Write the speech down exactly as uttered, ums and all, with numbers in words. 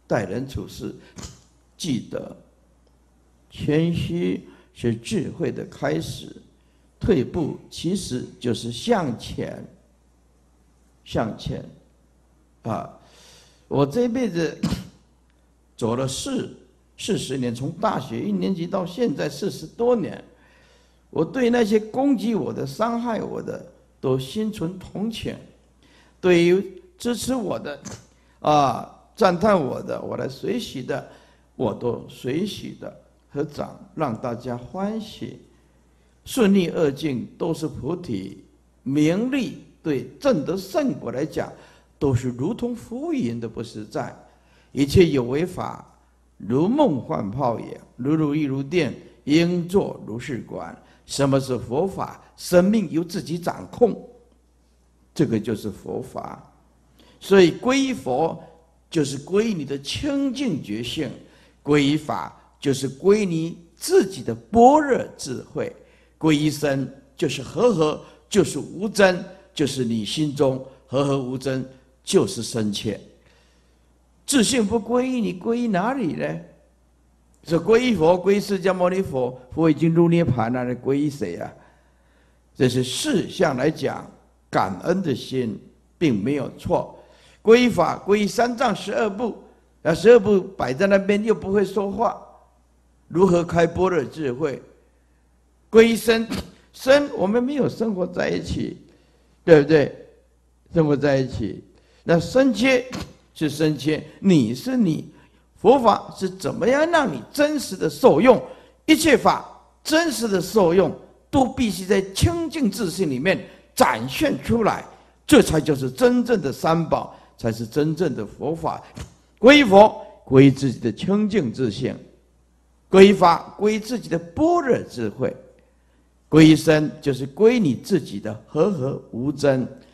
待人处事，记得谦虚是智慧的开始，退步其实就是向前。向前，啊！我这辈子走了四四十年，从大学一年级到现在四十多年，我对那些攻击我的、伤害我的，都心存同情；对于支持我的、啊赞叹我的、我来随喜的，我都随喜的合掌，让大家欢喜。顺利恶境都是菩提，名利对正德圣果来讲，都是如同浮云的不实在。一切有为法，如梦幻泡影，如如亦如电，应作如是观。什么是佛法？生命由自己掌控，这个就是佛法。所以皈依佛就是皈依你的清净觉性，皈依法就是皈依你自己的般若智慧，皈依身就是和合，就是无争，就是你心中和合无争，就是深切。自性不皈依，你皈依哪里呢？是皈依佛，皈依释迦牟尼佛，佛已经入涅盘了，你皈依谁啊？这是事相来讲，感恩的心并没有错。皈依法，皈依三藏十二部，那十二部摆在那边又不会说话，如何开般若智慧？皈依身，身我们没有生活在一起，对不对？生活在一起，那深切是深切，你是你。佛法是怎么样让你真实的受用？一切法真实的受用，都必须在清净自性里面展现出来，这才就是真正的三宝，才是真正的佛法。皈依佛，皈依自己的清净自性；皈依法，皈依自己的般若智慧；皈依身，就是皈依你自己的和合无争。